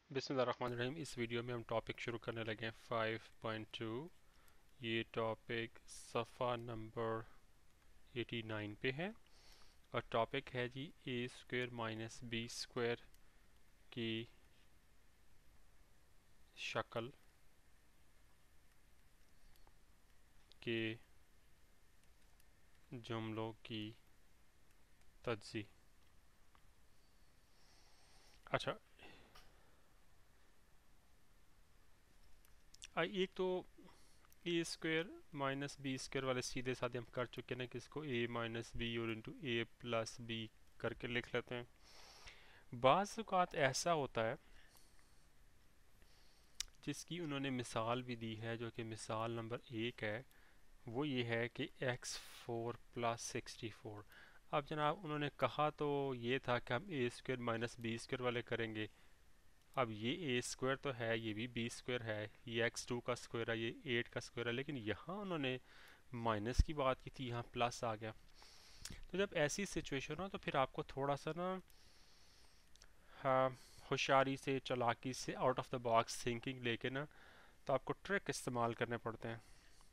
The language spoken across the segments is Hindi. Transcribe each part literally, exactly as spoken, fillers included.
बिस्मिल्लाहिर्रहमानिर्रहीम। इस वीडियो में हम टॉपिक शुरू करने लगे हैं फाइव पॉइंट टू। ये टॉपिक सफ़ा नंबर एटी नाइन पे है और टॉपिक है जी a square minus b square की शक्ल के जुमलों की तज्ज़ी। अच्छा, आ, एक तो a square minus b square वाले सीधे साधे हम कर चुके हैं ना, कि इसको ए माइनस बी और इंटू ए प्लस बी करके लिख लेते हैं। बाज़ औक़ात ऐसा होता है जिसकी उन्होंने मिसाल भी दी है, जो कि मिसाल नंबर एक है। वो ये है कि x four plus sixty four. अब जनाब उन्होंने कहा तो ये था कि हम a square minus b square वाले करेंगे। अब ये ए स्क्वायर तो है, ये भी बी स्क्वायर है, ये एक्स टू का स्क्वायर है, ये एट का स्क्वायर है, लेकिन यहाँ उन्होंने माइनस की बात की थी, यहाँ प्लस आ गया। तो जब ऐसी सिचुएशन हो तो फिर आपको थोड़ा सा ना, हाँ, होशियारी से, चालाकी से, out of the box thinking लेके ना, तो आपको ट्रिक इस्तेमाल करने पड़ते हैं।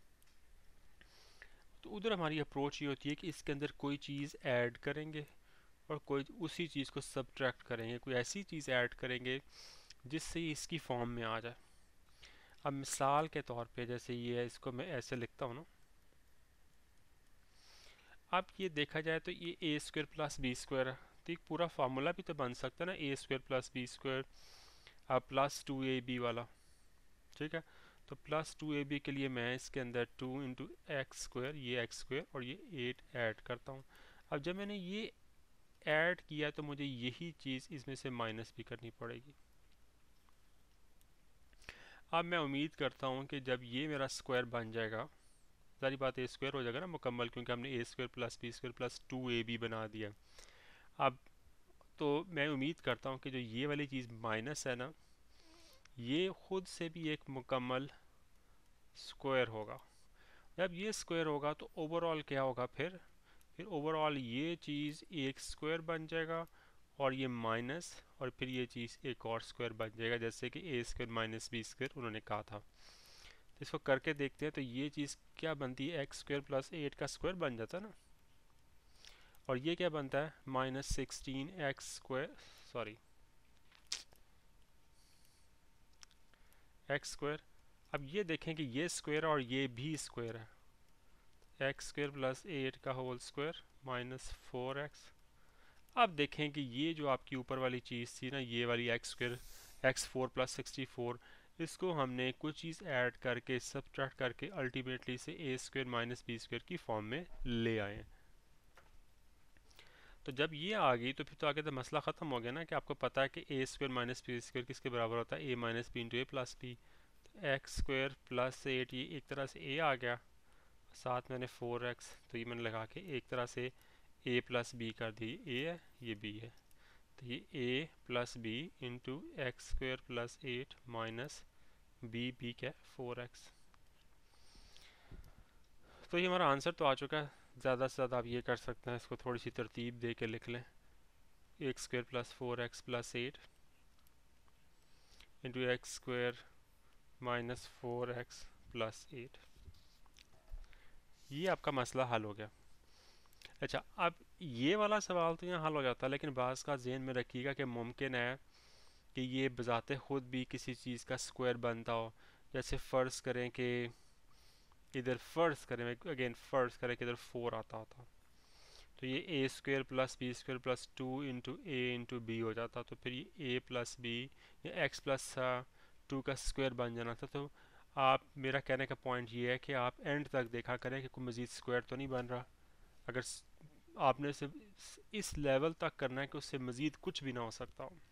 तो उधर हमारी अप्रोच ये होती है कि इसके अंदर कोई चीज़ ऐड करेंगे और कोई उसी चीज़ को सब्ट्रैक्ट करेंगे, कोई ऐसी चीज़ ऐड करेंगे जिससे ये इसकी फॉर्म में आ जाए। अब मिसाल के तौर पे जैसे ये है, इसको मैं ऐसे लिखता हूँ ना। अब ये देखा जाए तो ये a square plus b square है, तो एक पूरा फार्मूला भी तो बन सकता है ना, a square plus b square अब प्लस टू ए बी वाला। ठीक है, तो प्लस टू ए बी के लिए मैं इसके अंदर टू इंटू एक्स स्क्वायर, ये एक्स स्क्वायर और ये एट ऐड करता हूँ। अब जब मैंने ये ऐड किया तो मुझे यही चीज़ इसमें से माइनस भी करनी पड़ेगी। अब मैं उम्मीद करता हूँ कि जब ये मेरा स्क्वायर बन जाएगा, सारी बात ए स्क्वायर हो जाएगा ना मुकम्मल, क्योंकि हमने a square plus b square plus two a b बना दिया। अब तो मैं उम्मीद करता हूँ कि जो ये वाली चीज़ माइनस है ना, ये खुद से भी एक मुकम्मल स्क्वायर होगा। जब ये स्क्वायर होगा तो ओवरऑल क्या होगा, फिर फिर ओवरऑल ये चीज़ एक स्क्वायर बन जाएगा और ये माइनस, और फिर ये चीज़ एक और स्क्वायर बन जाएगा, जैसे कि a square minus b square उन्होंने कहा था। तो इसको करके देखते हैं, तो ये चीज़ क्या बनती है, एक्स स्क्वायर प्लस एट का स्क्वायर बन जाता है ना, और ये क्या बनता है, minus sixteen x square, sorry x square. अब ये देखें कि ये स्क्वायर और ये भी स्क्वायर है, एक्स स्क्वायर प्लस एट का whole square minus four x. अब देखें कि ये जो आपकी ऊपर वाली चीज़ थी ना, ये वाली x square x four plus sixty four, इसको हमने कुछ चीज़ ऐड करके सब्ट्रैक्ट करके अल्टीमेटली से a square minus b square की फॉर्म में ले आए। तो जब ये आ गई तो फिर तो आगे तो मसला ख़त्म हो गया ना, कि आपको पता है कि a square minus b square किसके बराबर होता है, a minus b into a plus b. तो एक्स स्क्वायर प्लस एट, ये एक तरह से ए आ गया, साथ मैंने फोर एक्स, तो ये मैंने लगा के एक तरह से ए प्लस बी कर दी, ए है ये बी है, तो ये a plus b into x square plus eight minus b, b क्या है फोर एक्स। तो ये हमारा आंसर तो आ चुका है। ज़्यादा से ज़्यादा आप ये कर सकते हैं, इसको थोड़ी सी तरतीब दे के लिख लें, x square plus four x plus eight into x square minus four x plus eight. ये आपका मसला हल हो गया। अच्छा, अब ये वाला सवाल तो यहाँ हल हो जाता है, लेकिन बाज़ का ज़हन में रखिएगा कि मुमकिन है कि ये बज़ाते ख़ुद भी किसी चीज़ का स्क्वायर बनता हो। जैसे फ़र्ज़ करें कि इधर फ़र्ज़ करें अगेन फ़र्ज़ करें कि इधर फोर आता होता, तो ये a square plus b square plus two into a into b हो जाता, तो फिर ये ए प्लस बी या एक्स प्लस टू का स्क्वायर बन जाना था। तो आप, मेरा कहने का पॉइंट ये है कि आप एंड तक देखा करें कि कोई मज़ीद स्क्वायर तो नहीं बन रहा। अगर आपने सिर्फ इस लेवल तक करना है कि उससे मज़ीद कुछ भी ना हो सकता हो।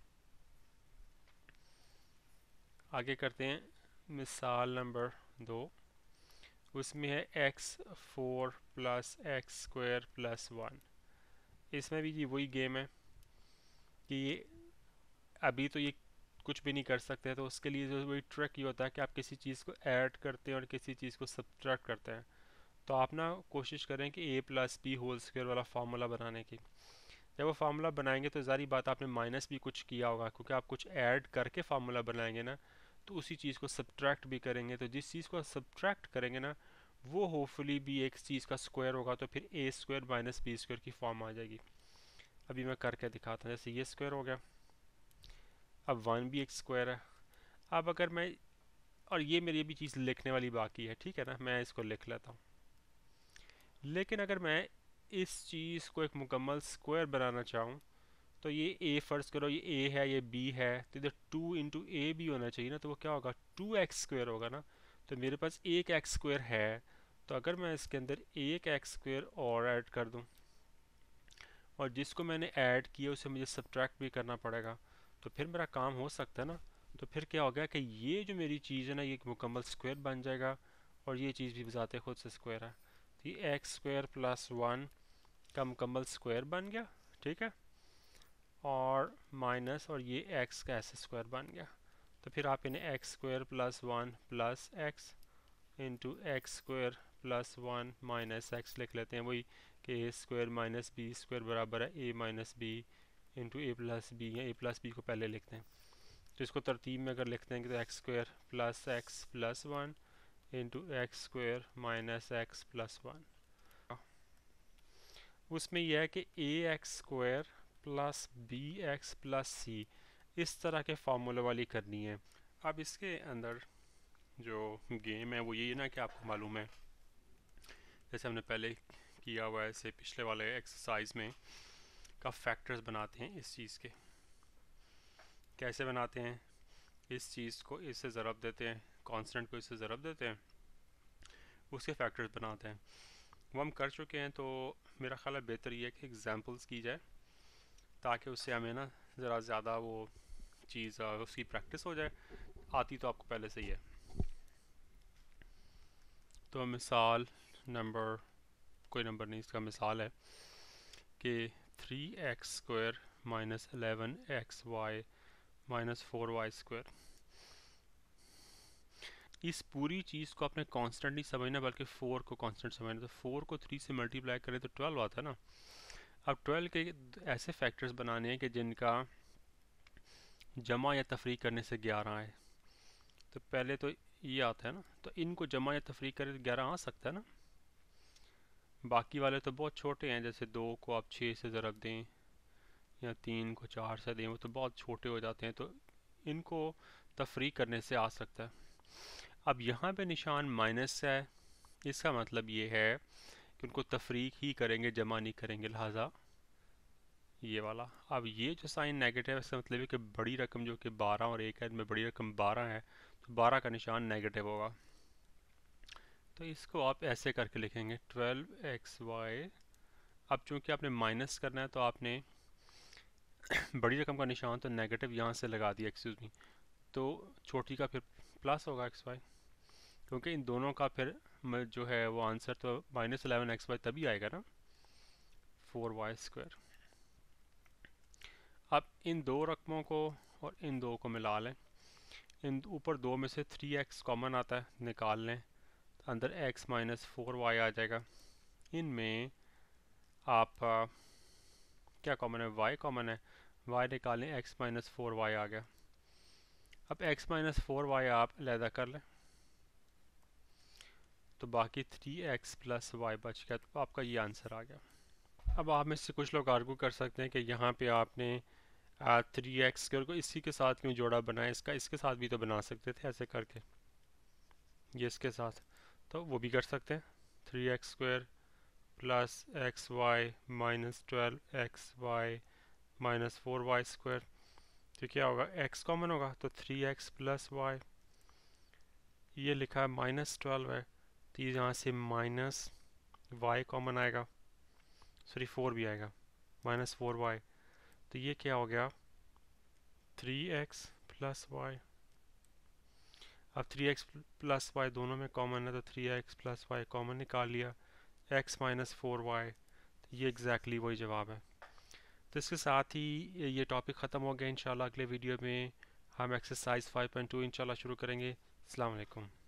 आगे करते हैं मिसाल नंबर दो। उसमें है x four plus x square plus one. इसमें भी ये वही गेम है कि ये अभी तो ये कुछ भी नहीं कर सकते, तो उसके लिए जो वही ट्रिक ये होता है कि आप किसी चीज़ को ऐड करते हैं और किसी चीज़ को सब्ट्रैक्ट करते हैं। तो आप ना कोशिश करें कि a plus b whole square वाला फार्मूला बनाने की। जब वो फार्मूला बनाएंगे तो ज़ारी बात आपने माइनस भी कुछ किया होगा, क्योंकि आप कुछ ऐड करके फार्मूला बनाएंगे ना, तो उसी चीज़ को सब्ट्रैक्ट भी करेंगे। तो जिस चीज़ को सब्ट्रैक्ट करेंगे ना वो होपफुली भी एक चीज़ का स्क्वायर होगा, तो फिर a square minus b square की फॉर्म आ जाएगी। अभी मैं करके दिखाता हूँ। जैसे ये स्क्वायर हो गया, अब वन भी एक स्क्वायर है। अब अगर मैं, और ये मेरी अभी चीज़ लिखने वाली बाकी है, ठीक है ना, मैं इसको लिख लेता हूँ। लेकिन अगर मैं इस चीज़ को एक मुकम्मल स्क्वायर बनाना चाहूँ तो ये ए फ़र्ज़ करो, ये ए है, ये बी है, तो इधर टू इंटू ए भी होना चाहिए ना, तो वो क्या होगा, टू एक्स स्क्वायर होगा ना। तो मेरे पास एक एक्स स्क्वायर है, तो अगर मैं इसके अंदर एक एक्स स्क्वायर और ऐड कर दूँ, और जिसको मैंने ऐड किया उसे मुझे सब्ट्रैक्ट भी करना पड़ेगा, तो फिर मेरा काम हो सकता है ना। तो फिर क्या हो गया कि ये जो मेरी चीज़ है ना ये एक मुकम्मल स्क्वायर बन जाएगा, और ये चीज़ भी बजाते खुद से स्क्वायर है। तो ये एक्स स्क्वायर प्लस वन का मुकम्मल स्क्वायर बन गया, ठीक है, और माइनस, और ये एक्स का ऐसे स्क्वायर बन गया। तो फिर आप इन्हें x square plus one plus x into x square plus one minus x लिख लेते हैं, वही कि a square minus b square बराबर है a minus b into a plus b, या ए प्लस बी को पहले लिखते हैं। तो इसको तरतीब में अगर लिखते हैं तो x square plus x plus one into x square minus x plus one. उसमें यह है कि a x square plus b x plus c, इस तरह के फार्मूले वाली करनी है। अब इसके अंदर जो गेम है वो ये ना कि आपको मालूम है, जैसे हमने पहले किया हुआ है, ऐसे पिछले वाले एक्सरसाइज में का फैक्टर्स बनाते हैं इस चीज़ के। कैसे बनाते हैं, इस चीज़ को इससे ज़रब देते हैं, कांस्टेंट को इससे ज़रब देते हैं, उसके फैक्टर्स बनाते हैं। वो हम कर चुके हैं, तो मेरा ख्याल है बेहतर ये है कि एग्जांपल्स की जाए, ताकि उससे हमें ना ज़रा ज़्यादा वो चीज़ उसकी प्रैक्टिस हो जाए। आती तो आपको पहले से ही है। तो मिसाल नंबर, कोई नंबर नहीं, इसका मिसाल है कि three x square minus eleven x y minus four y square. इस पूरी चीज़ को आपने कांस्टेंट नहीं समझना, बल्कि फोर को कांस्टेंट समझना। तो फोर को थ्री से मल्टीप्लाई करें तो ट्वेल्व आता है ना। अब ट्वेल्व के ऐसे फैक्टर्स बनाने हैं कि जिनका जमा या तफरीक करने से ग्यारह आए। तो पहले तो ये आता है ना, तो इनको जमा या तफरीक करें तो ग्यारह आ सकता है ना। बाकी वाले तो बहुत छोटे हैं, जैसे दो को आप छः से ज़रब दें या तीन को चार से दें, वो तो बहुत छोटे हो जाते हैं, तो इनको तफरीक करने से आ सकता है। अब यहाँ पे निशान माइनस है, इसका मतलब ये है कि उनको तफरीक ही करेंगे, जमा नहीं करेंगे, लिहाजा ये वाला। अब ये जो साइन नेगेटिव है, इसका मतलब है कि बड़ी रकम जो कि बारह और एक है, इनमें बड़ी रकम बारह है, तो बारह का निशान नेगेटिव होगा। तो इसको आप ऐसे करके लिखेंगे ट्वेल्व एक्स वाई। अब चूँकि आपने माइनस करना है तो आपने बड़ी रकम का निशान तो नेगेटिव यहाँ से लगा दिया, एक्सक्यूज़ मी, तो छोटी का फिर प्लस होगा एक्स वाई, क्योंकि इन दोनों का फिर जो है वो आंसर तो माइनस एलेवन एक्स वाई तभी आएगा ना, फोर वाई स्क्वायर। अब इन दो रकमों को और इन दो को मिला लें। इन ऊपर दो में से थ्री एक्स कॉमन आता है, निकाल लें, तो अंदर एक्स माइनस फोर वाई आ जाएगा। इनमें आप आ, क्या कॉमन है, वाई कॉमन है, वाई निकालें, एक्स माइनस फोर वाई आ गया। अब एक्स माइनस फोर वाई आप अलहदा कर लें, तो बाकी थ्री एक्स प्लस वाई बच गया, तो आपका ये आंसर आ गया। अब आप में से कुछ लोग आर्गू कर सकते हैं कि यहाँ पे आपने थ्री एक्स स्क्वायर को इसी के साथ क्यों जोड़ा बनाया, इसका इसके साथ भी तो बना सकते थे ऐसे करके, ये इसके साथ, तो वो भी कर सकते हैं। Three x square plus x y minus twelve x y minus four y square, तो क्या होगा, x कॉमन होगा, तो थ्री एक्स प्लस वाई, ये लिखा है माइनस ट्वेल्व है, तो ये यहाँ से माइनस वाई कॉमन आएगा, सॉरी फोर भी आएगा, माइनस फोर वाई, तो ये क्या हो गया, थ्री एक्स प्लस वाई। अब थ्री एक्स प्लस वाई दोनों में कॉमन है, तो three x plus y common निकाल लिया, x माइनस फोर वाई, तो ये एग्जैक्टली वही जवाब है। तो इसके साथ ही ये टॉपिक ख़त्म हो गया। इंशाल्लाह अगले वीडियो में हम एक्सरसाइज फाइव पॉइंट टू इंशाल्लाह शुरू करेंगे। अस्सलाम वालेकुम।